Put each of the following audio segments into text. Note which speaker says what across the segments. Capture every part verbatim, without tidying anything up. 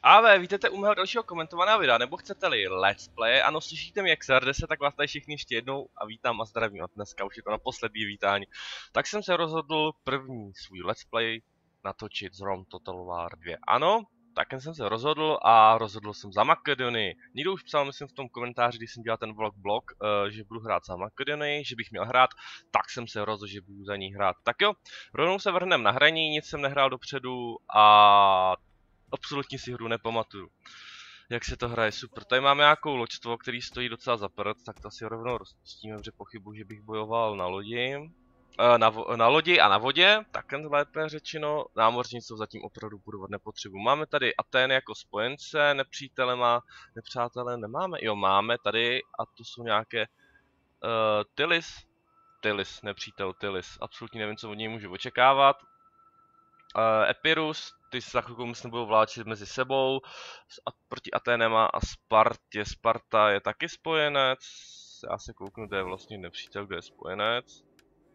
Speaker 1: A vy vítejte u mého dalšího komentovaného videa, nebo chcete-li let's play, ano, slyšíte mě jak se R D S, tak vás tady všichni ještě jednou a vítám a zdravím. A dneska už je to naposledy vítání. Tak jsem se rozhodl první svůj let's play natočit z ROM Total War dva. Ano, tak jsem se rozhodl a rozhodl jsem za Makedonii. Někdo už psal, myslím v tom komentáři, když jsem dělal ten vlog blog, uh, že budu hrát za Makedonii, že bych měl hrát, tak jsem se rozhodl, že budu za ní hrát. Tak jo, rovnou se vrhneme na hraní, nic jsem nehrál dopředu a absolutně si hru nepamatuju. Jak se to hraje, super. Tady máme nějakou loďstvo, který stojí docela za prd, tak to si rovnou rozpustíme, protože pochybuji, že bych bojoval na lodi. Na, na lodi a na vodě, tak lépe řečeno, námořnictvo zatím opravdu budovat nepotřebuji. Máme tady Atény jako spojence, nepřítele má, nepřátelé nemáme, jo máme tady a to jsou nějaké uh, Tylis, Tylis, nepřítel Tylis, absolutně nevím, co od něj můžu očekávat. Uh, Epirus, ty se za chvilku myslím budou vláčit mezi sebou, a proti Aténema a Spartě, Sparta je taky spojenec, já se kouknu, to je vlastně nepřítel, kdo je spojenec.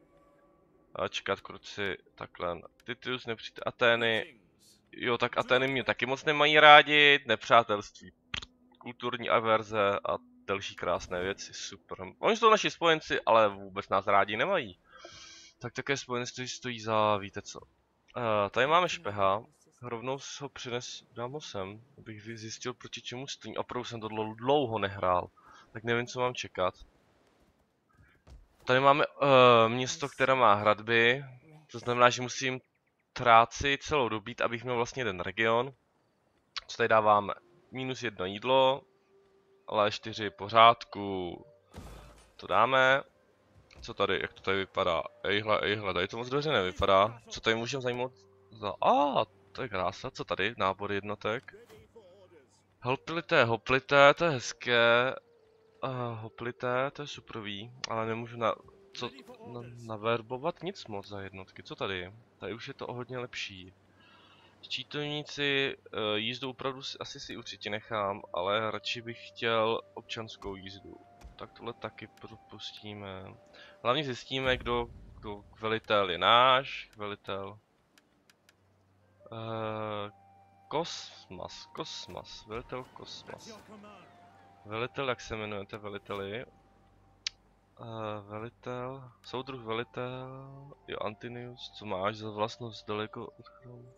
Speaker 1: A čekat kruci, takhle, Titus, nepřítel, Atény, jo tak Atény mě taky moc nemají rádi, nepřátelství, kulturní averze a další krásné věci, super. Oni jsou naši spojenci, ale vůbec nás rádi nemají. Tak také spojenci stojí za, víte co. Uh, tady máme špeha, rovnou ho přines, dám ho sem, abych zjistil, proti čemu stojí. Opravdu jsem to dlouho nehrál, tak nevím, co mám čekat. Tady máme uh, město, které má hradby, to znamená, že musím tráci celou dobít, abych měl vlastně jeden region. Co tady dáváme? Minus jedno jídlo, ale čtyři pořádku. To dáme. Co tady, jak to tady vypadá? Ejhle, ejhle, tady to moc dobře nevypadá. Co tady můžeme zajímat za... A, ah, to je krása, co tady? Nábor jednotek. Hoplité, hoplité, to je hezké. Uh, hoplité, to je superový, ale nemůžu na... Co? Na, naverbovat nic moc za jednotky. Co tady? Tady už je to o hodně lepší. Štítovníci, uh, jízdu opravdu si, asi si určitě nechám, ale radši bych chtěl občanskou jízdu. Tak tohle taky propustíme. Hlavně zjistíme, kdo, kdo velitel je náš, velitel. Uh, Kosmas, Kosmas, velitel Kosmas. Velitel, jak se jmenujete veliteli? Uh, velitel, soudruh velitel, jo Antinius, co máš za vlastnost daleko od chrámu?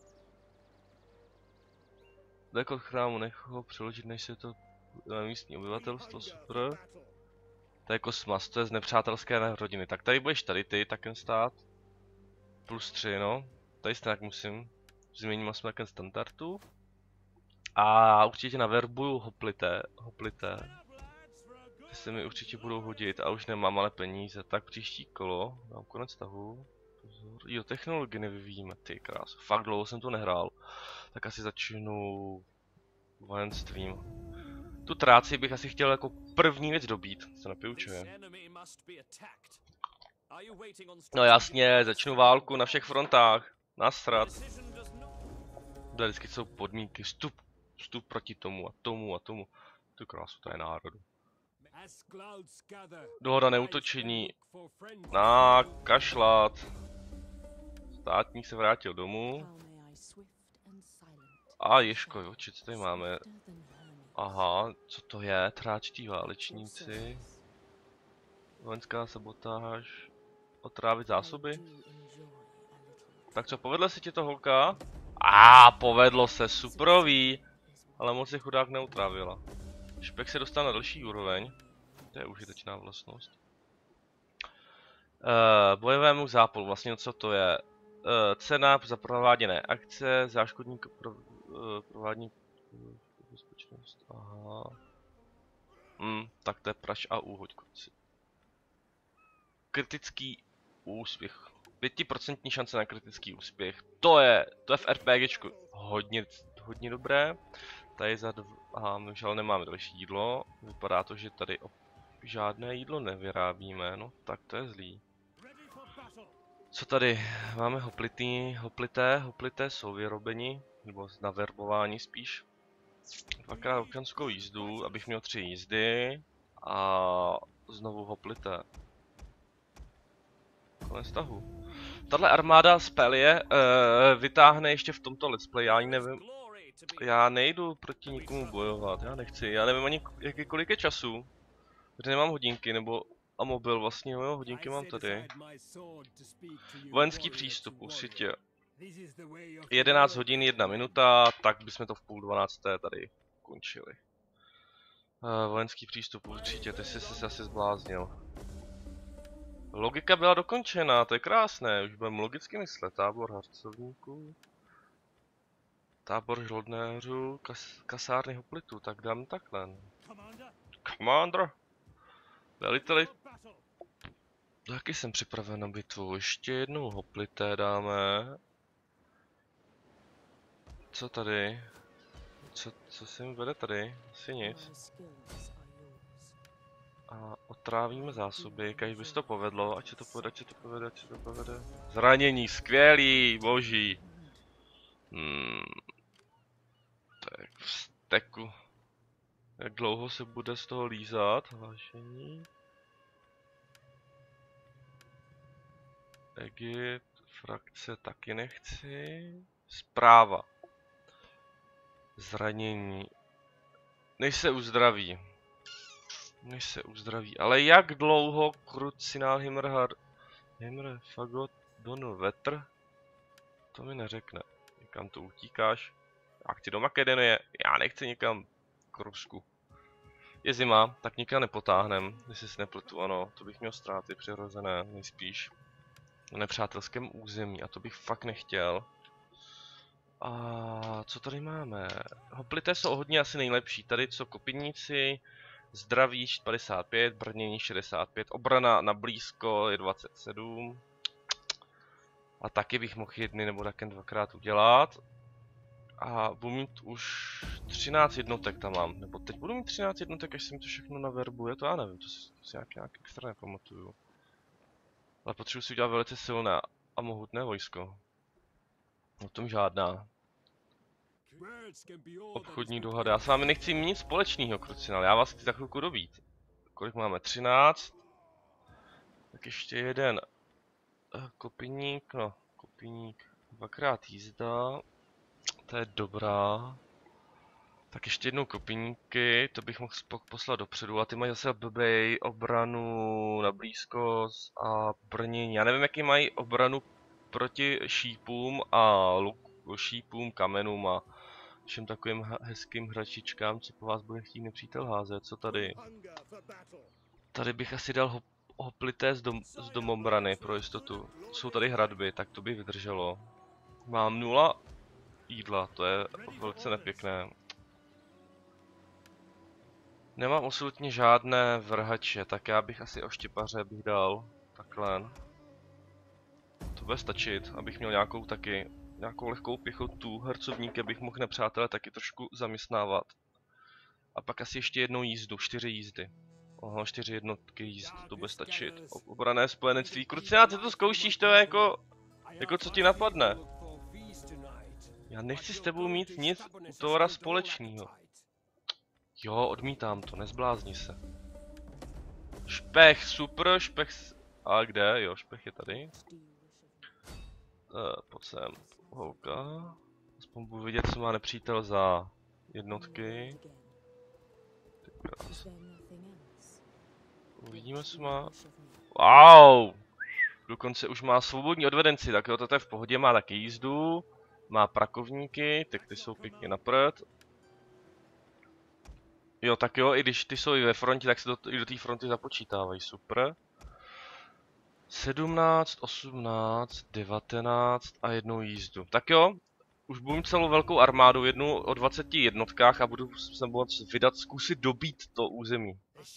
Speaker 1: Daleko od chrámu, nech ho přeložit, než se to na místní obyvatelstvo, super. To je Kosmas, to je z nepřátelské rodiny. Tak tady budeš tady ty, taken stát. Plus tři, no. Tady stejně musím. Změním aspoň taken standardu. A určitě naverbuju hoplité, hoplité. Ty se mi určitě budou hodit a už nemám ale peníze. Tak příští kolo, dám konec tahu. Pozor. Jo, technologii nevyvíjíme, ty krás. Fakt dlouho jsem to nehrál. Tak asi začnu vojenstvím. Tu tráci bych asi chtěl jako první věc dobít, se napiju čaje. No jasně, začnu válku na všech frontách. Nasrat. Tady vždycky jsou podmínky, vstup, vstup proti tomu a tomu a tomu. Tu krásu, to je národu. Dohoda neútočení. Na kašlat. Státník se vrátil domů. A Ježko, jo, co tady máme? Aha, co to je? Tráčtí válečníci. Vojenská sabotáž. Otrávit zásoby. Tak co, povedlo se ti to, holka? A povedlo se, superový. Ale moc se chudák neutrávila. Špek se dostal na další úroveň. To je užitečná vlastnost. Uh, bojovému zápolu, vlastně co to je? Uh, cena za prováděné akce, záškodník pro, uh, provádění bezpečnost, aha. Hmm, tak to je praš a úhoď, kluci. Kritický úspěch. pět procent šance na kritický úspěch. To je, to je v RPGčku hodně, hodně dobré. Tady za dv... Aha, my už ale nemáme další jídlo. Vypadá to, že tady žádné jídlo nevyrábíme, no tak to je zlý. Co tady? Máme hoplitý, hoplité, hoplité jsou vyrobeni, nebo na verbování spíš. Dvakrát občanskou jízdu, abych měl tři jízdy a znovu hoplité. Konec tahu. Tahle armáda z Pelie uh, vytáhne ještě v tomto let's play, já ani nevím. Já nejdu proti nikomu bojovat, já nechci, já nevím ani jaký kolik je času. Protože nemám hodinky, nebo a mobil vlastně, jo, hodinky mám tady. Vojenský přístup, určitě. jedenáct hodin, jedna minuta, tak bychom to v půl dvanácté tady končili. Uh, vojenský přístup, určitě, ty jsi se asi zbláznil. Logika byla dokončena, to je krásné, už budeme logicky myslet. Tábor harcovníků. Tábor žoldnéřů, kas, kasárny hoplitů, tak dám takhle. Commander! Veliteli. Taky jsem připraven na bitvu, ještě jednou hoplité dáme. Co tady? Co, co si mi vede tady? Asi nic. A otrávíme zásoby, když by se to povedlo, ať se to povede, ať se to povede, ať se to povede. Zranění, skvělý, boží. Hmm. Tak v steku. Jak dlouho se bude z toho lízat? Hlášení. Egypt, frakce taky nechci. Zpráva. Zranění. Než se uzdraví. Než se uzdraví. Ale jak dlouho Krucinál Himmerhard... Himmer, Fagot, Donl, Vetr? To mi neřekne. Někam tu utíkáš? Já chci do Makedonie. Já nechci nikam k Rusku. Je zima, tak nikam nepotáhnem. Jestli si nepletu, ano. To bych měl ztráty přirozené, nejspíš. Na nepřátelském území. A to bych fakt nechtěl. A co tady máme? Hoplité jsou hodně asi nejlepší. Tady co kopyníci, zdraví padesát pět, brnění šedesát pět, obrana na blízko je dvacet sedm. A taky bych mohl jedny nebo taky dvakrát udělat. A budu mít už třináct jednotek tam mám. Nebo teď budu mít třináct jednotek, až se mi to všechno naverbuje, to já nevím, to si, to si nějak, nějak extra nepamatuju. Ale potřebuji si udělat velice silné a mohutné vojsko. O tom žádná. Obchodní dohada. Já s vámi nechci mít nic společného, Krucinál. Já vás chci za chvilku dobít. Kolik máme? třináct. Tak ještě jeden. Kopíník, no, kopíník. Dvakrát jízda. To je dobrá. Tak ještě jednou kopíníky, to bych mohl poslat dopředu. A ty mají zase blbej obranu na blízkost a brnění. Já nevím, jaký mají obranu proti šípům a luk, šípům, kamenům a všem takovým hezkým hračičkám, co po vás bude chtít nepřítel házet. Co tady? Tady bych asi dal hop, hoplité z, dom, z domobrany pro jistotu. Jsou tady hradby, tak to by vydrželo. Mám nula jídla, to je velice nepěkné. Nemám absolutně žádné vrhače, tak já bych asi oštěpaře bych dal takhle. To bude stačit, abych měl nějakou taky, nějakou lehkou pěchotu. Hercovníky bych mohl nepřátelé taky trošku zaměstnávat. A pak asi ještě jednou jízdu, čtyři jízdy. Oho, čtyři jednotky jízd, to bude stačit. Obrané spojenectví. Krucinál, ty to zkoušíš, to je jako, jako co ti napadne. Já nechci s tebou mít nic u Tóra společného. Jo, odmítám to, nezblázni se. Špech, super, špech... A kde? Jo, špech je tady. Uh, pojď sem, holka. Aspoň budu vidět, co má nepřítel za jednotky. Uvidíme, co má... Wow! Dokonce už má svobodní odvedenci, tak jo, to je v pohodě, má taky jízdu. Má prakovníky, tak ty jsou pěkně na prd. Jo, tak jo, i když ty jsou i ve frontě, tak se do, i do té fronty započítávají, super. sedmnáct, osmnáct, devatenáct a jednou jízdu. Tak jo, už budu mít celou velkou armádu, jednu o dvaceti jednotkách a budu se moct vydat, zkusit dobít to území.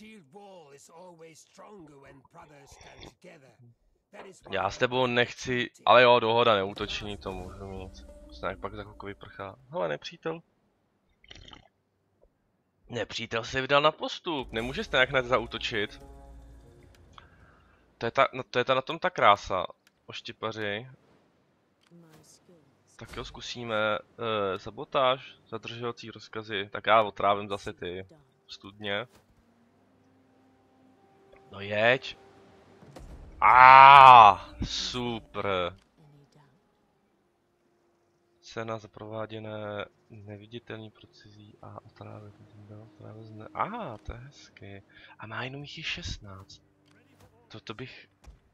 Speaker 1: Já s tebou nechci, ale jo, dohoda, neútočení, to můžu mít. Snad pak za chvilku vyprchá. Hele, nepřítel. Nepřítel se vydal na postup, nemůže se nějak hned zaútočit. To je, ta, no, to je ta na tom ta krása, oštěpaři. Tak jo, zkusíme uh, sabotáž, zadržovací rozkazy, tak já otrávím zase ty studně. No jeď. Ah, super. Cena za prováděné Neviditelný procizí a otrávek. Aha, to je hezky. A má jenom jich je šestnáct. To, to bych...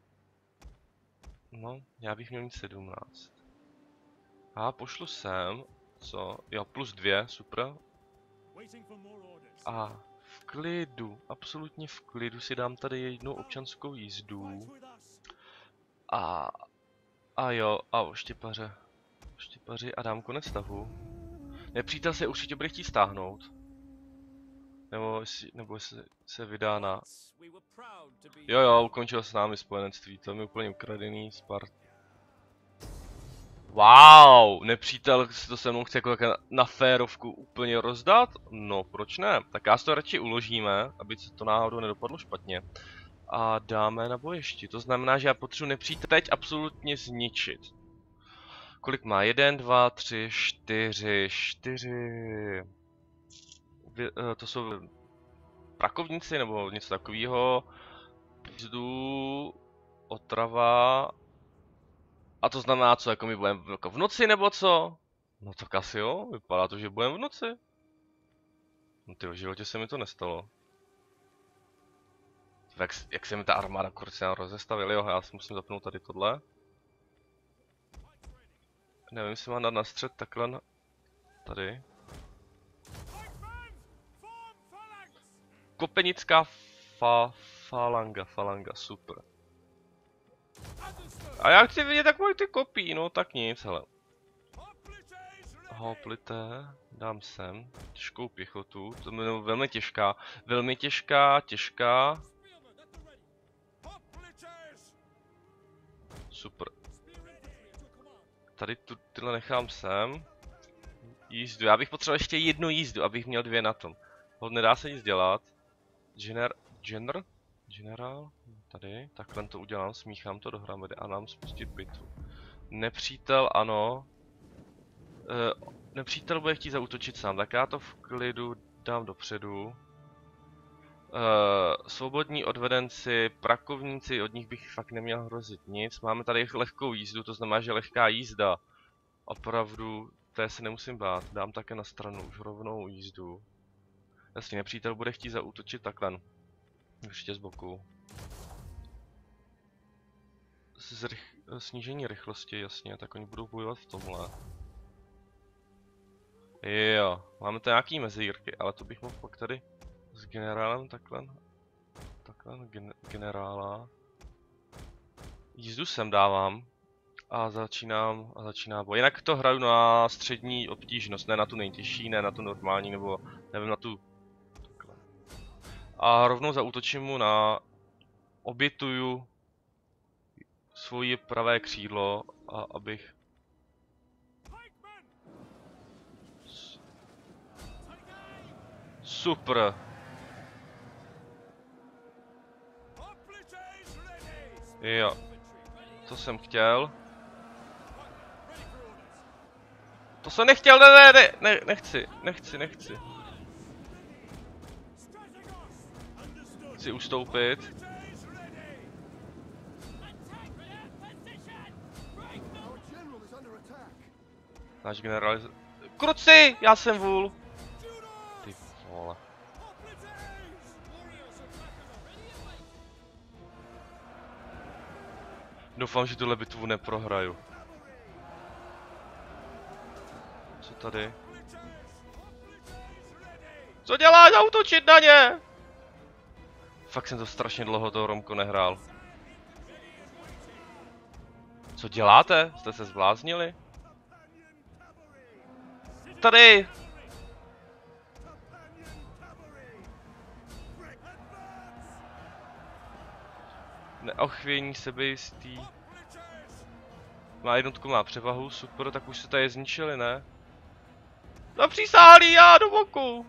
Speaker 1: No, já bych měl mít sedmnáct. A pošlu sem. Co? Jo, plus dvě, super. A v klidu, absolutně v klidu si dám tady jednu občanskou jízdu. A... A jo, a oštěpaře. Oštěpaři a dám konec tahu. Nepřítel se určitě bude chtít stáhnout. Nebo jestli, nebo jestli se vydá na... Jo jo, ukončil s námi spojenectví, to mi úplně ukradený Spart. Wow, nepřítel si to se mnou chce jako na, na férovku úplně rozdat? No, proč ne? Tak já si to radši uložíme, aby se to náhodou nedopadlo špatně. A dáme na bojišti, to znamená, že já potřebuji nepřítel teď absolutně zničit. Kolik má? Jeden, dva, tři, čtyři, čtyři... Vy, uh, to jsou prakovníci nebo něco takového. Pizdu, otrava. A to znamená co, jako my budeme jako v noci nebo co? No tak asi jo, vypadá to, že budeme v noci. No ty v životě se mi to nestalo. Jak, jak se mi ta armáda kurce rozestavila, jo, já si musím zapnout tady tohle. Nevím, jestli mám dát na střed takhle na... Tady. Kopenická fa... falanga, falanga, super. A já chci vidět takový ty kopí, no tak nic, hele. Hoplité, dám sem, těžkou pěchotu, to je velmi těžká, velmi těžká, těžká. Super. Tady tu, tyhle nechám sem. Jízdu, já bych potřeboval ještě jednu jízdu, abych měl dvě na tom. Nedá se nic dělat. Gener... Gener? Generál? Tady, takhle to udělám, smíchám to dohromady a nám spustit bitvu. Nepřítel, ano. E, nepřítel bude chtít zaútočit sám, tak já to v klidu dám dopředu. E, svobodní odvedenci, prakovníci, od nich bych fakt neměl hrozit nic. Máme tady lehkou jízdu, to znamená, že lehká jízda. Opravdu, té se nemusím bát, dám také na stranu už rovnou jízdu. Jasně, nepřítel bude chtít zaútočit takhle. Ještě z boku. Zrych... Snížení rychlosti, jasně, tak oni budou bojovat v tomhle. Jo, máme to nějaký mezírky, ale to bych mohl pak tady s generálem takhle. Takhle, gen generála. Jízdu sem dávám. A začínám, a začíná boj. Jinak to hraju na střední obtížnost, ne na tu nejtěžší, ne na tu normální, nebo nevím, na tu... Takhle. A rovnou zaútočím mu na... Obětuju svoje pravé křídlo, a abych... Super! Jo. Co jsem chtěl? To jsem nechtěl, ne, ne, ne, ne, nechci, nechci, nechci. Chci ustoupit. Náš generál... Kruci! Já jsem vůl! Ty vole. Doufám, že tuhle bitvu neprohraju. Co tady? Co děláš? Zautočit na ně! Fakt jsem to strašně dlouho toho Romko nehrál. Co děláte? Jste se zbláznili? Tady! Neochvějní sebejistý. Má jednotku, má převahu, super, tak už se tady zničili, ne? Zapřísáhlí, já do boku!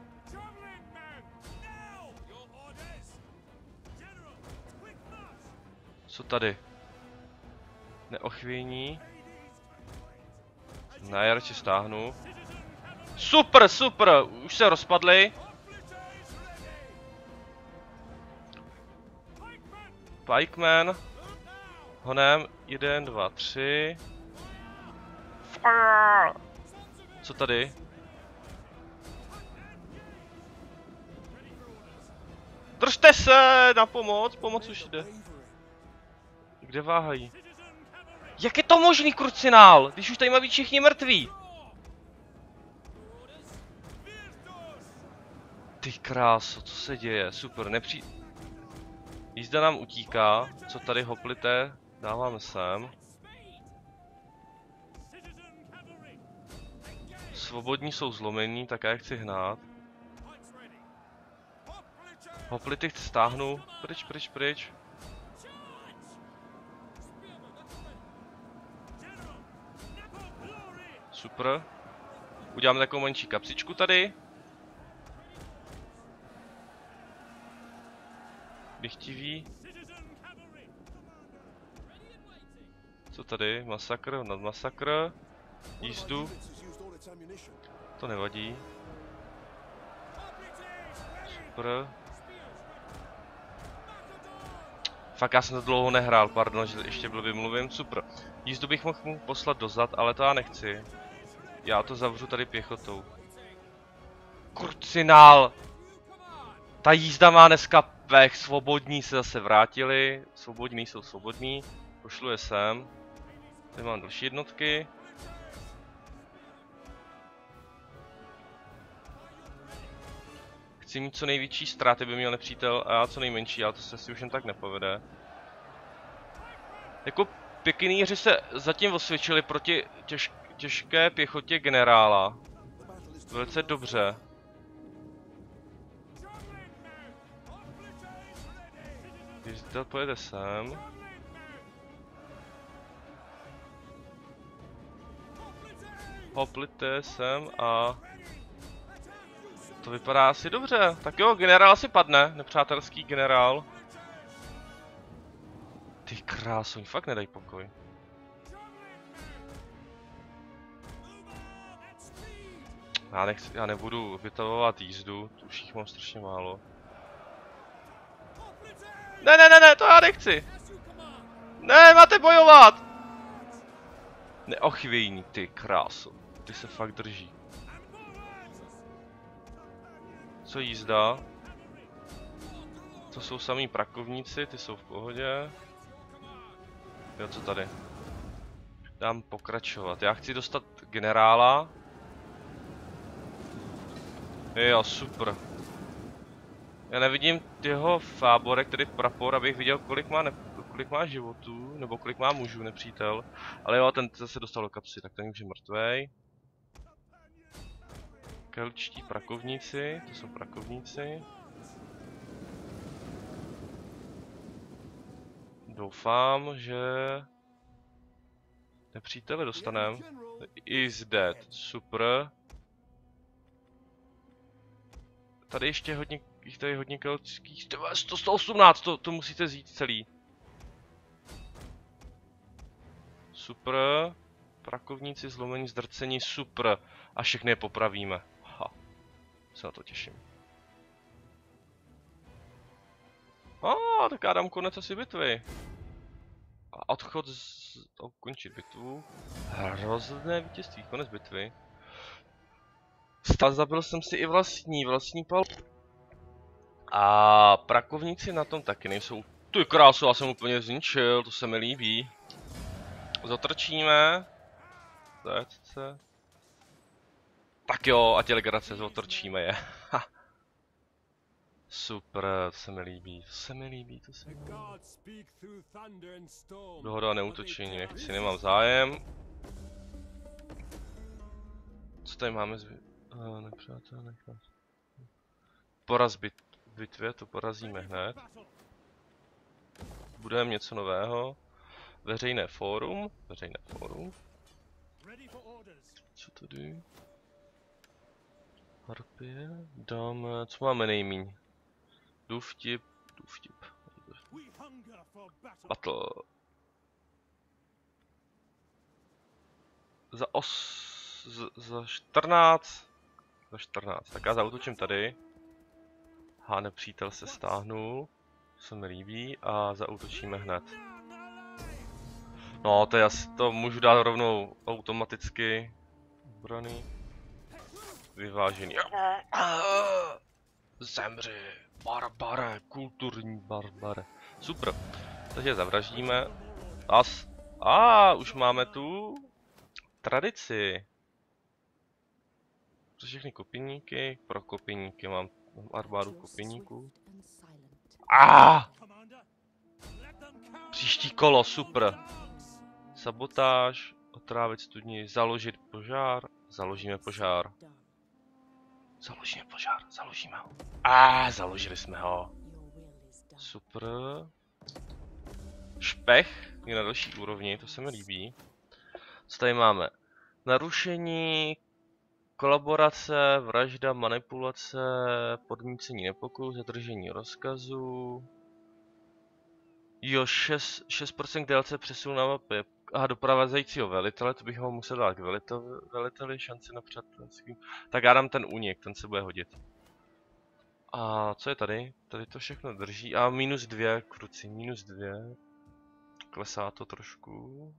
Speaker 1: Co tady? Neochvějní. Ne, já radši stáhnu. Super, super, už se rozpadli. Pikeman. Honem, jeden, dva, tři. Co tady? Držte se! Na pomoc! Pomoc už jde. Kde váhají? Jak je to možný, krucinál? Když už tady mají být všichni mrtví. Ty kráso, co se děje? Super, nepří... Jízda nám utíká. Co tady hoplité? Dáváme sem. Svobodní jsou zlomení, tak já je chci hnát. Hoplity stáhnu. Pryč, pryč, pryč. Super. Uděláme takovou menší kapsičku tady. Dychtivý. Co tady? Masakr, nad masakr. Jízdu. To nevadí. Super. Fakt já jsem to dlouho nehrál, pardon, že ještě blbě mluvím. Super. Jízdu bych mohl mu poslat dozad, ale to já nechci. Já to zavřu tady pěchotou. Krucinál! Ta jízda má dneska pech, svobodní se zase vrátili. Svobodní jsou svobodní. Pošlu je sem. Tady mám další jednotky. Chci mít co největší ztráty, by měl nepřítel, a já co nejmenší, ale to se si už jen tak nepovede. Jako pěkynýři se zatím osvědčili proti těž, těžké pěchotě generála. Velice dobře. Jízda pojede sem. Hoplité sem a... To vypadá asi dobře. Tak jo, generál asi padne. Nepřátelský generál. Ty krásu, oni fakt nedají pokoj. Já, nechci, já nebudu vytavovat jízdu, tu už jich mám strašně málo. Ne, ne, ne, ne, to já nechci. Ne, máte bojovat. Neochvějní, ty krásu. Ty se fakt drží. Co jízda? To jsou samý prakovníci, ty jsou v pohodě. Jo, co tady? Dám pokračovat. Já chci dostat generála. Jo, super. Já nevidím jeho fáborek, tedy prapor, abych viděl, kolik má, ne kolik má životů, nebo kolik má mužů nepřítel. Ale jo, ten zase dostal do kapsy, tak ten už je mrtvej. Kelčtí prakovníci, to jsou prakovníci. Doufám, že nepřítele dostaneme. Is dead, super. Tady ještě hodně, jich tady hodně kelčských, sto osmnáct, to, to musíte vzít celý. Super. Prakovníci, zlomení, zdrcení, super. A všechny je popravíme. Ha. Se na to těším. A, tak já dám konec asi bitvy. A odchod z... ukončit bitvu. Hrozné vítězství, konec bitvy. Stále zabil jsem si i vlastní, vlastní pal. A prakovníci na tom taky nejsou. Ty krásu, já jsem úplně zničil, to se mi líbí. Zotrčíme. Se. Tak jo, a tě legrace, zotrčíme je. Ha. Super, to se mi líbí, to se mi líbí, to se mi líbí. Dohoda o neútočení, nechci, nemám zájem. Co tady máme z... Oh, nepřátel, nechám. Poraz bit v bitvě, to porazíme hned. Budeme něco nového. Veřejné fórum, veřejné fórum. Co tady? Harpie, dáme, co máme nejmíň? Důvtip, důvtip. Battle. Za os... Z, za čtrnáct. Za čtrnáct, tak já zaútočím tady. Há, nepřítel se stáhnul. To se mi líbí a zaútočíme hned. No, to je asi, to můžu dát rovnou automaticky. Obrany. Vyvážený. Zemři, barbare, kulturní barbare. Super, takže zavraždíme. As. A ah, už máme tu tradici. Pro všechny kopíníky, pro kopíníky mám armádu kopíníků. A ah! Příští kolo, super. Sabotáž, otrávit studni, založit požár, založíme požár. Založíme požár, založíme ho. A ah, založili jsme ho. Super. Špech je na další úrovni, to se mi líbí. Co tady máme? Narušení, kolaborace, vražda, manipulace, podmícení nepokoju, zadržení rozkazu. Jo, šest procent D L C přesun na mapě. Aha, doprovázejícího velitele, to bych ho musel dát k veliteli, veliteli šanci na přátelství. Tak já dám ten únik, ten se bude hodit. A co je tady? Tady to všechno drží. A minus dvě, kruci, minus dvě. Klesá to trošku.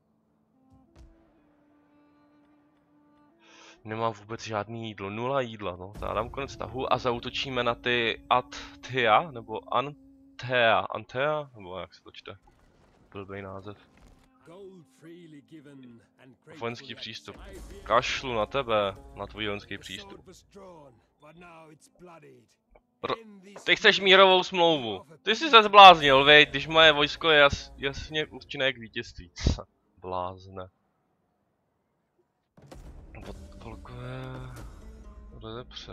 Speaker 1: Nemám vůbec žádný jídlo, nula jídla, no. Já dám konec tahu a zaútočíme na ty Athea, nebo Antea, Antea, nebo jak se to čte? Blbej název. Vojenský přístup. Kašlu na tebe, na tvůj vojenský přístup. Pro... Ty chceš mírovou smlouvu. Ty jsi se zbláznil, vej, když moje vojsko je jas, jasně určené k vítězství. Blázne. Polkové... Rozepře.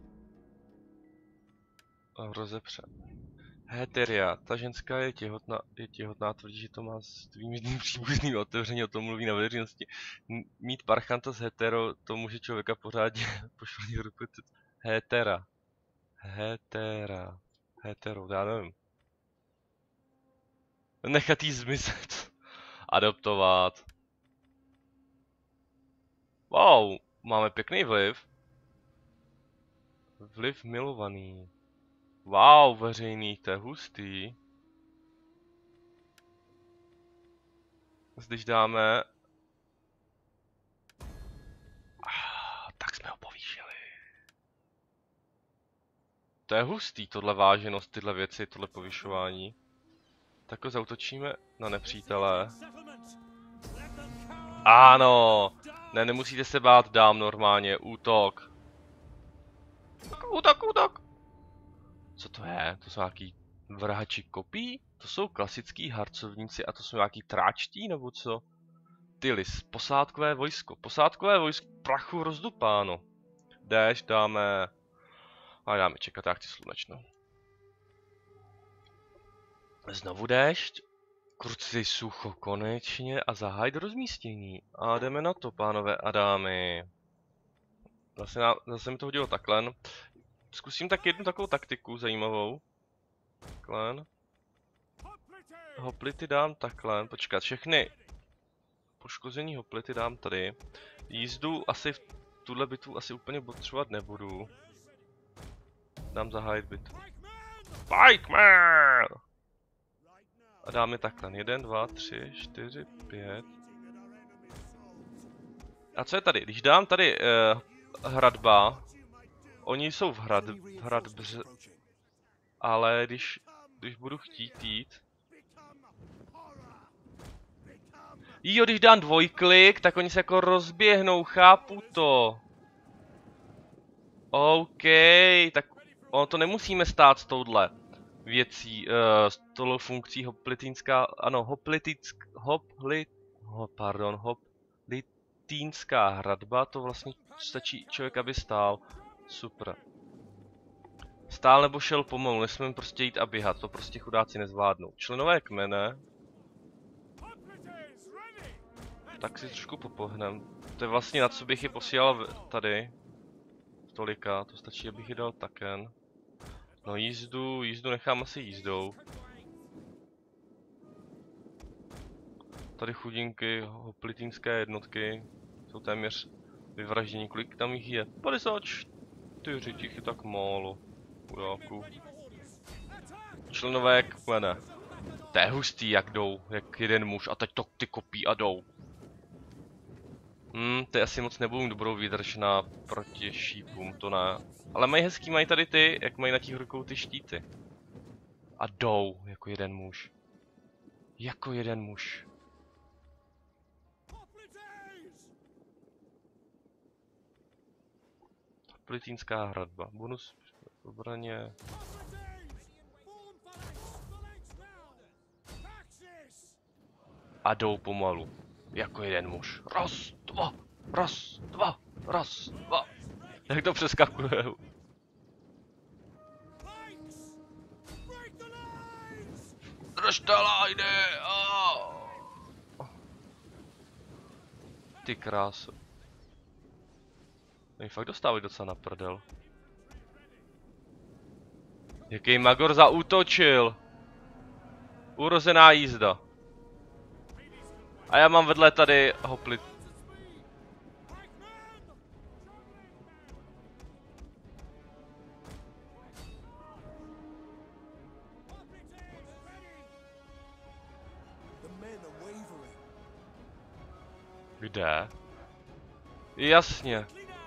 Speaker 1: Rozepře. Heteria, ta ženská je těhotná, je těhotná, tvrdí, že to má s tvým jedním příbuzným otevřeně, o tom mluví na veřejnosti. Mít parchanta s hetero, to může člověka pořádně pošlít ruku. Hetera. Hetera. Hetero, já nevím. Nechat jí zmizet. Adoptovat. Wow, máme pěkný vliv. Vliv milovaný. Wow, veřejný, to je hustý. Když dáme... Ah, tak jsme ho povýšili. To je hustý, tohle váženost, tyhle věci, tohle povyšování. Tak ho zautočíme na nepřítele. Ano! Ne, nemusíte se bát, dám normálně, útok. Útok, útok! Co to je? To jsou nějaký vrhači kopí? To jsou klasický harcovníci a to jsou nějaký tráčtí nebo co? Tylis, posádkové vojsko. Posádkové vojsko prachu rozdupáno. Déšť dáme... A dáme čekat, já chci slunečno. Znovu déšť. Kruci sucho konečně a zahájit rozmístění. A jdeme na to, pánové a dámy. Zase, na, zase mi to hodilo takhle. Zkusím tak jednu takovou taktiku zajímavou. Takhle. Hoplity dám takhle. Počkat, všechny poškození hoplity dám tady. Jízdu asi v tuhle bitvu asi úplně potřebovat nebudu. Dám zahájit bitvu. Pikeman! A dáme takhle. Jeden, dva, tři, čtyři, pět. A co je tady? Když dám tady uh, hradba, oni jsou v hrad, v hradbře, ale když, když budu chtít jít... Jo, když dám dvojklik, tak oni se jako rozběhnou, chápu to. OK, tak ono to nemusíme stát s touhle věcí, uh, s touhle funkcí hoplitínská, ano, hoplitická, hoplit, ho, pardon, hoplitínská hradba, to vlastně stačí člověk, aby stál. Super. Stál nebo šel pomalu, nesmím prostě jít a běhat, to prostě chudáci nezvládnou. Členové kmene. Tak si trošku popohnem. To je vlastně na co bych je posílal tady. Tolika, to stačí, abych je dal taken. No jízdu, jízdu nechám asi jízdou. Tady chudinky, hoplitínské jednotky. Jsou téměř vyvraždění, kolik tam jich je? padesát čtyři, těch je tak málo. Chudáku. Členové kmene. To je hustý, jak jdou, jak jeden muž a teď to ty kopí a jdou. Hmm, ty asi moc nebudou mít dobrou výdrž na proti šípům, to ne. Ale mají hezký, mají tady ty, jak mají na těch rukou ty štíty. A jdou, jako jeden muž. Jako jeden muž. Politínská hradba. Bonus v obraně. A jdou pomalu. Jako jeden muž. Raz, dva, raz, dva, raz, dva. Jak to přeskakuje. Držte lajny! Ty kráso. Oni fakt dostávají docela na prdel. Jaký Magor zaútočil. Urozená jízda. A já mám vedle tady hoplit. Kde? Jasně.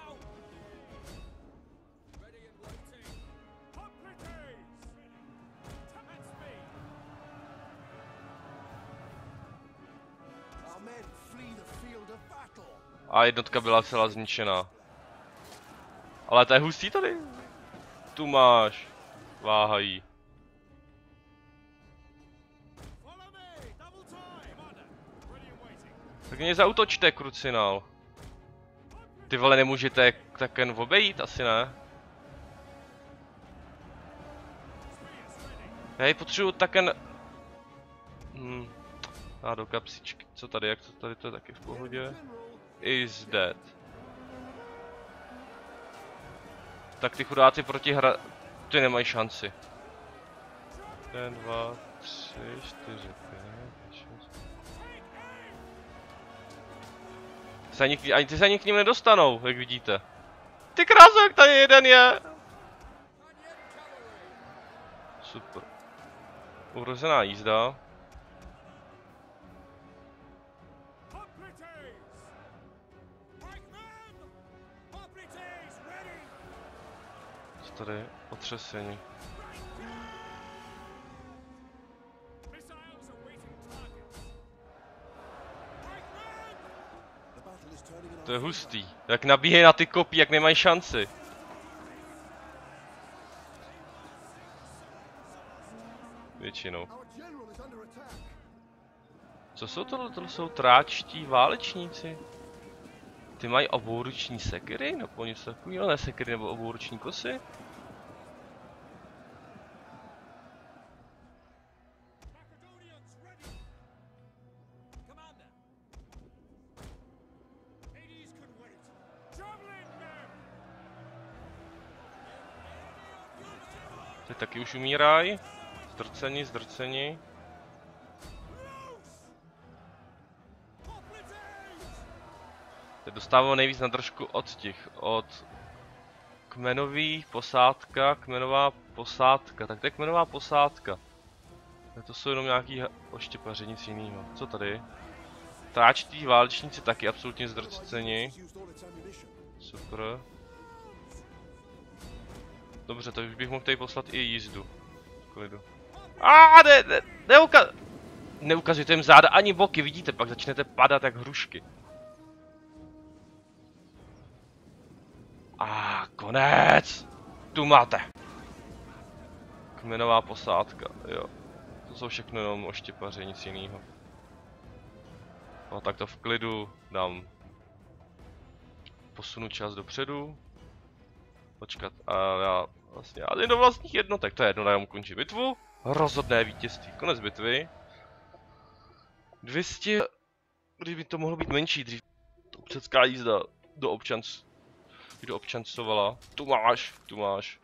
Speaker 1: A jednotka byla celá zničená. Ale to je hustý tady. Tu máš. Váhají. Tak mě zautočte, krucinál. Ty vole, nemůžete tak jen obejít? Asi ne. Hej, potřebuji tak jen... Hmm. A do kapsičky. Co tady, jak to tady, to je taky v pohodě. Is dead. Tak ty chudáci proti hra... Ty nemají šanci. Jeden, dva, tři, čtyři, pět, šest. Se ani, ani ty se ani k ním nedostanou, jak vidíte. Ty kráso, jak tady jeden je! Super. Urozená jízda. Co tady? Otřesení. To je hustý. Jak nabíhají na ty kopí, jak nemají šanci. Většinou. Co jsou tohle? Tohle jsou tráčtí válečníci. Ty mají obouruční sekery? Nebo něco takového? Ne sekery nebo obouruční kosy? Ty taky už umírají. Zdrcení, zdrcení. Teď dostávám nejvíc na držku od těch, od kmenový posádka, kmenová posádka, tak to je kmenová posádka. To jsou jenom nějaký oštěpaři, nic jiného. Co tady? Tráčtí válečníci taky absolutně zdrcení. Super. Dobře, to už bych mohl tady poslat i jízdu. Klidu. A ne, ne, neuka... Neukazujte jim záda ani boky, vidíte, pak začnete padat jak hrušky. A konec! Tu máte! Kmenová posádka, jo. To jsou všechno jenom oštěpaři, nic jiného. No tak to v klidu dám. Posunu čas dopředu. Počkat, a já vlastně, já jdu do vlastních jednotek, to je jedno, dám končí bitvu. Rozhodné vítězství, konec bitvy. dvě stě, když by to mohlo být menší dřív. Občanská jízda do občans, do občancovala. Tu máš, tu máš.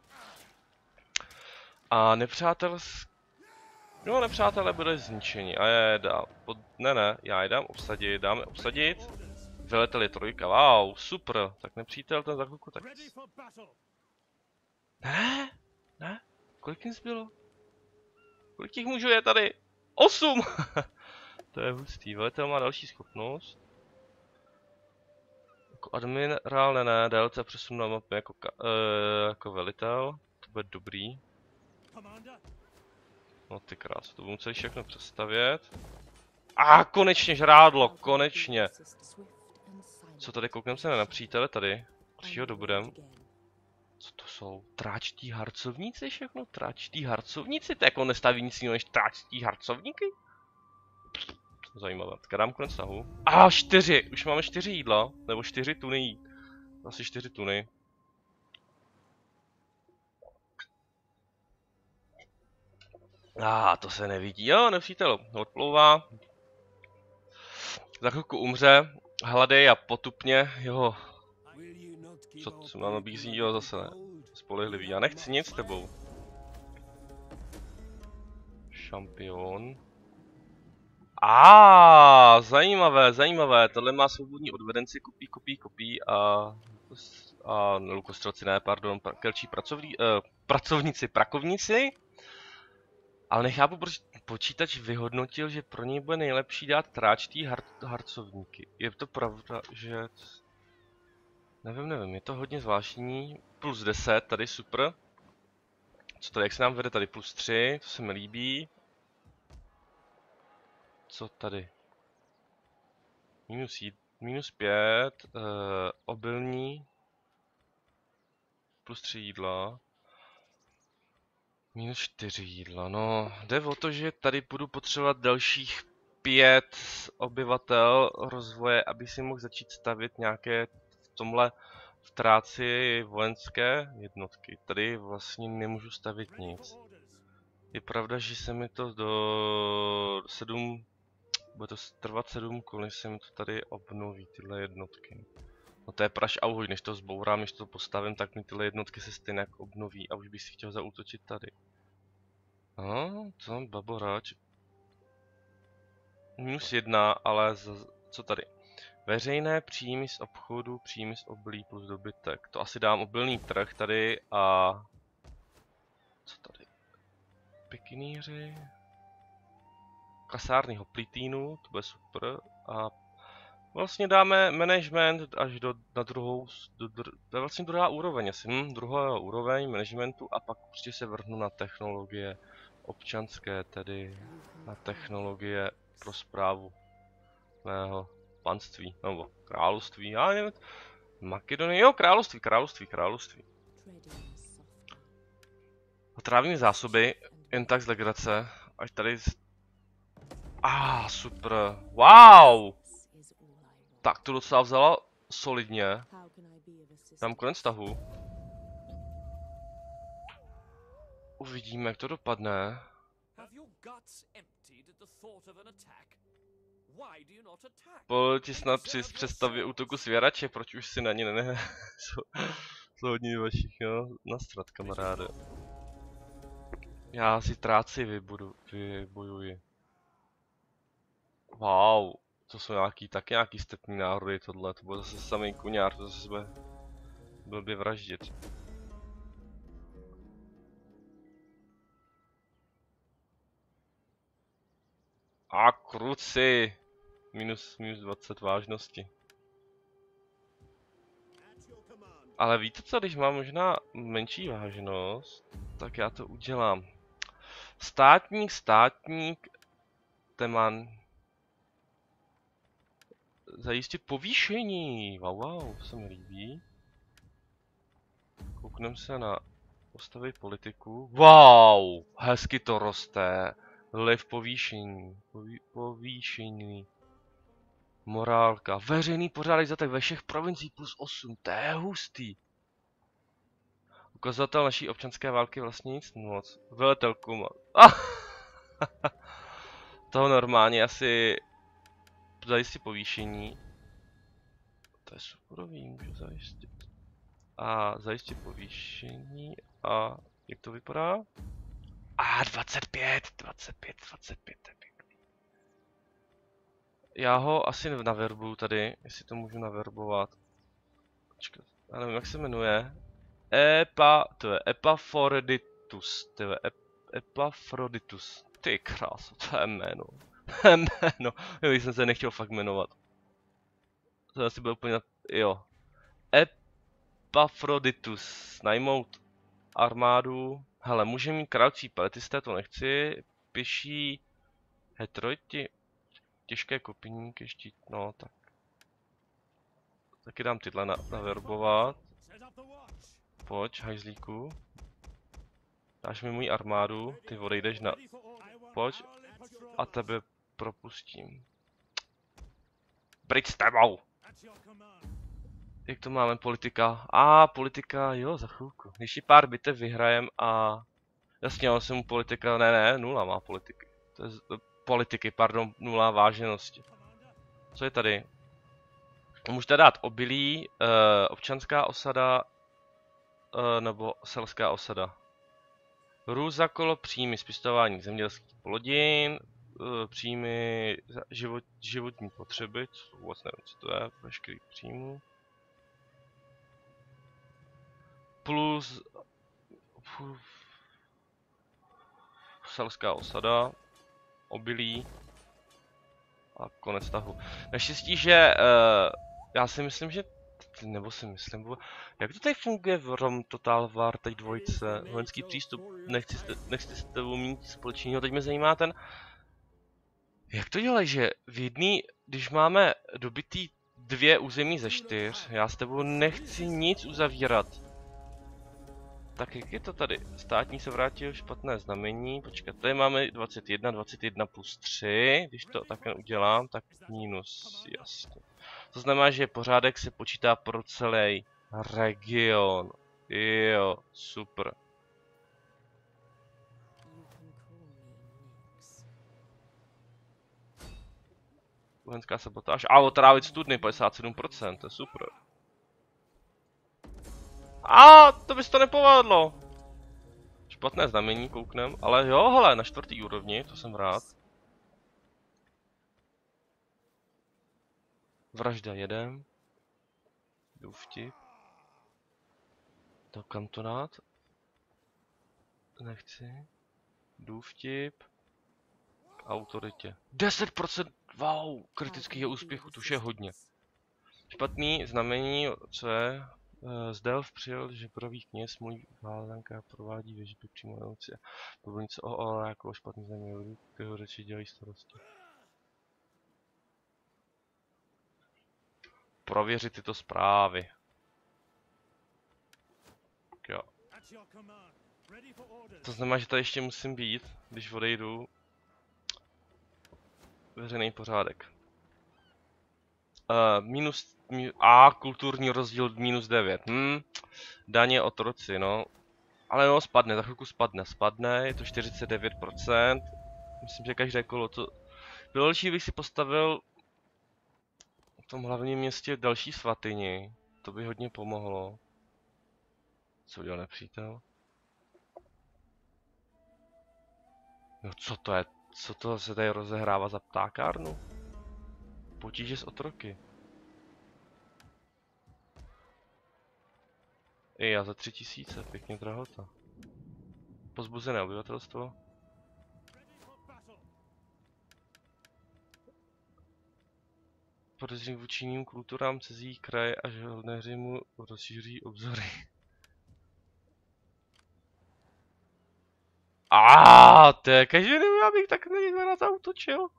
Speaker 1: A nepřátelské, no nepřátelé byli zničeni a je dám, pod, ne ne, já je dám obsadit, dáme obsadit. Veletel je trojka, wow, super, tak nepřítel ten za chvilku tak... Ne, ne, kolik jim zbylo? Kolik těch mužů je tady? Osm! To je hustý, veletel má další schopnost. Jako admirál, ne, ne, D L C přesunu na mapě jako, ka, uh, jako velitel. To bude dobrý. No ty krás, to budu muset všechno přestavět. A ah, konečně žrádlo, konečně. Co tady, kouknem se na přítele tady. Přího dobudem. Co to jsou? Tráčtí harcovníci všechno? Tráčtí harcovníci? To jako nestaví nic jiného než tráčtí harcovníky? Zajímavé. Tak dám konec tahu. A ah, čtyři! Už máme čtyři jídla. Nebo čtyři tuny. Asi čtyři tuny. A ah, to se nevidí. Jo, nepřítel. Odplouvá. Za chvilku umře. Hladej a potupně. Jo. Co, co nám nabízí? Jo, zase ne. Spolehlivý. Já nechci nic s tebou. Šampion. A ah, zajímavé, zajímavé. Tohle má svobodní odvedenci, kopí, kopí, kopí a... A lukostřelci, ne, pardon, pra, kelčí pracovní, uh, pracovníci, prakovníci. Ale nechápu, proč počítač vyhodnotil, že pro něj bude nejlepší dát tráčtý har, harcovníky. Je to pravda, že... Nevím, nevím, je to hodně zvláštní. Plus deset, tady super. Co tady, jak se nám vede tady? Plus tři, to se mi líbí. Co tady? Minus, minus pět, uh, obilní. Plus tři jídla. Minus čtyři jídla, no. Jde o to, že tady budu potřebovat dalších pět obyvatel rozvoje, aby si mohl začít stavět nějaké v tomhle v tráci vojenské jednotky. Tady vlastně nemůžu stavět nic. Je pravda, že se mi to do sedm, bude to trvat sedm kol, než se mi to tady obnoví, tyhle jednotky. No to je praš auhoj, než to zbourám, než to postavím, tak mi tyhle jednotky se stejně jak obnoví a už bych si chtěl zaútočit tady. No, co baborač. Minus jedna, ale za, co tady? Veřejné příjmy z obchodu, příjmy z obilí plus dobytek. To asi dám obilný trh tady a... Co tady? Pikinýři. Kasárny hoplitínu, to bude super. A vlastně dáme management až do, na druhou, do, do, to je vlastně druhá úroveň asi, hm, druhá úroveň managementu a pak prostě se vrhnu na technologie občanské, tedy na technologie pro správu mého panství, nebo království, já nevím, Makedonie, jo, království, království, království. Otrávím zásoby, jen tak z legrace, až tady... Ah, super, wow! Tak to docela vzala solidně. Dám konec tahu. Uvidíme, jak to dopadne. Poleti snad při představě útoku svěrače, proč už si na ně ne... jsou, jsou hodně vašich, jo? Nastrat, kamaráde. Já si tráci vybudu, vybojuji. Wow. To jsou nějaký, taky nějaký stepní národy tohle, to bude zase samý kuňár, to zase bude blbě vraždit. A kruci! Minus, minus dvacet vážnosti. Ale víte co, když mám možná menší vážnost, tak já to udělám. Státník, státník, Teman. Zajistit povýšení, wow, wow, to se mi líbí. Koukneme se na postavy politiku. Wow, hezky to roste. Vliv povýšení, Poví, povýšení. Morálka, veřejný pořádek zatek ve všech provinciích plus osm, to je hustý. Ukazatel naší občanské války vlastně nic moc. Veletelku má. Ah! Toho normálně asi zajistit povýšení. To je superový, můžu zajistit. A zajistit povýšení a jak to vypadá? A dvacet pět, dvacet pět, dvacet pět, to je pěkný. Já ho asi naverbuju tady, jestli to můžu naverbovat. Počkat, já nevím jak se jmenuje. Epa, to je Epaphroditus, to je Ep, Epaphroditus. Ty kráso, to je jméno. Jméno, jo, jsem se nechtěl fakt jmenovat. To asi byl úplně na... jo, Epaphroditus. Najmout armádu. Hele, může mít království peletisté, to nechci. Pěší heterojti. Těžké kopíníky, štít, no tak. Taky dám tyhle na, naverbovat. Pojď, hajzlíku. Dáš mi můj armádu, ty odejdeš na... Pojď. A tebe propustím. Pryč s tebou! Jak to máme, politika? A ah, politika, jo, za chvilku. Ještě pár bitev vyhrajem a... Jasně, on se mu politika, ne, ne, nula má politiky. To je z... politiky, pardon, nula váženosti. Co je tady? Můžete dát obilí, uh, občanská osada, uh, nebo selská osada. Růst za kolo, příjmy z pěstování zemědělských plodin, uh, příjmy život, životní potřeby, co vůbec nevím, co to je, veškerý příjmů. Plus, plus selská osada, obilí a konec tahu. Naštěstí, že uh, já si myslím, že nebo si myslím, jak to tady funguje v Rom Total War, teď dvojce, vojenský přístup, nechci, nechci s tebou mít společného, teď mě zajímá ten, jak to dělají, že v jedný, když máme dobitý dvě území ze čtyř, já s tebou nechci nic uzavírat. Tak jak je to tady? Státní se vrátil, špatné znamení, počkat, tady máme dvacet jedna, dvacet jedna plus tři, když to takhle udělám, tak minus, jasně. To znamená, že pořádek se počítá pro celý region. Jo, super. Vojenská sabotáž. A otrávit studny, padesát sedm procent, to je super. A to by se to nepovedlo. Špatné znamení, kouknem, ale jo, hele, na čtvrtý úrovni, to jsem rád. Vražda jedem. Jdu vtip. To kam to dát? Nechci. Jdu vtip. K autoritě. deset procent! Wow! Kritického úspěchu, to už je hodně. Špatný znamení, co je? Zdelv přijel, že pravý kněz můj vázanka provádí věžby přímo na ulici. Povolnice o, o, jako špatný znamení, ty ho řeči dělají starosti. Prověřit tyto zprávy. Jo. To znamená, že tady ještě musím být, když odejdu. Veřejný pořádek. Uh, minus... Mi, a kulturní rozdíl minus devět. Hm. Daně otroci, no. Ale no, spadne, za chvilku spadne. Spadne, je to čtyřicet devět procent. Myslím, že každé kolo to... Bylo lepší, bych si postavil v tom hlavním městě další svatyni. To by hodně pomohlo. Co udělal nepřítel? No co to je? Co to se tady rozehrává za ptákárnu? Potíže s otroky. I já za tři tisíce, pěkně drahota. Pozbuzené obyvatelstvo. Podezření vůči jiným kulturám cizí kraje a žoldnéři mu rozšíří obzory. A to je každý nevím, abych tak někdo na zautočil.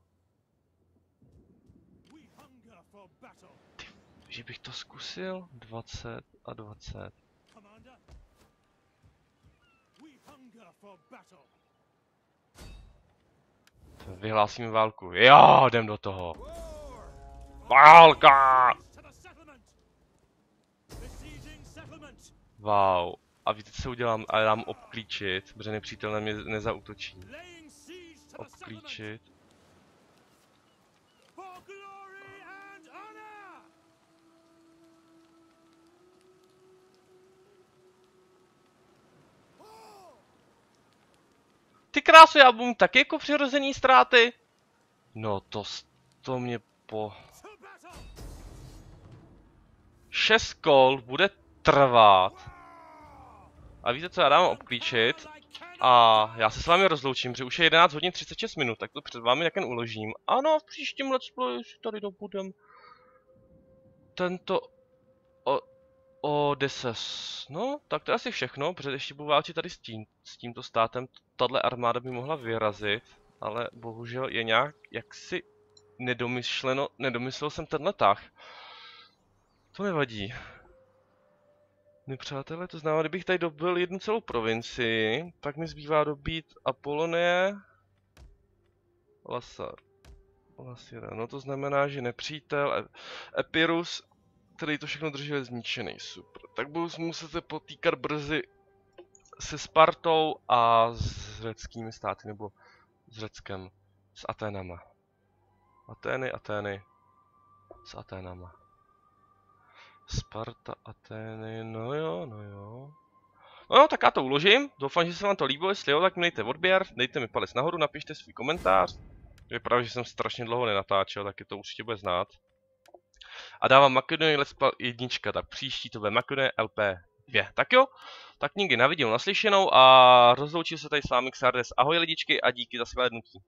Speaker 1: Ty, že bych to zkusil? dvacet a dvacet. Vyhlásíme válku. Jo, jdem do toho. Válka! Wow. A víte, co udělám? A dám obklíčit, protože nepřítel na mě nezautočí. Obklíčit. Ty krásu, já budu taky jako přirozený ztráty. No to, to mě po... Šest kol bude trvat. A víte co, já dám obklíčit. A já se s vámi rozloučím, protože už je jedenáct hodin třicet šest minut, tak to před vámi jak jen uložím. Ano, v příštím let's play si tady dobudem tento... O, Odysseus. No, tak to je asi všechno, protože ještě budu válčit tady s, tím, s tímto státem. Tahle armáda by mohla vyrazit, ale bohužel je nějak jaksi nedomyšleno, nedomyslel jsem tenhle tah. To nevadí. Nepřátelé, to znamená, kdybych tady dobil jednu celou provincii, tak mi zbývá dobít Apolonie, Lasar. Lasira. No to znamená, že nepřítel Epirus, který to všechno drží, je zničený. Super. Tak budu muset se potýkat brzy se Spartou a s řeckými státy, nebo s Řeckem, s Aténama. Atény, Atény, s Aténama. Sparta, Atény, no jo, no jo. No, tak já to uložím, doufám, že se vám to líbilo, jestli jo, tak mi dejte odběr, dejte mi palec nahoru, napište svůj komentář. Vypadá, že jsem strašně dlouho nenatáčel, tak je to určitě bude znát. A dávám Makedonie Let's Play jednička, tak příští to bude Makedonie L P dvě. Tak jo, tak nikdy na viděnou naslyšenou a rozloučím se tady s vámi Xardes. Ahoj lidičky a díky za shlédnutí.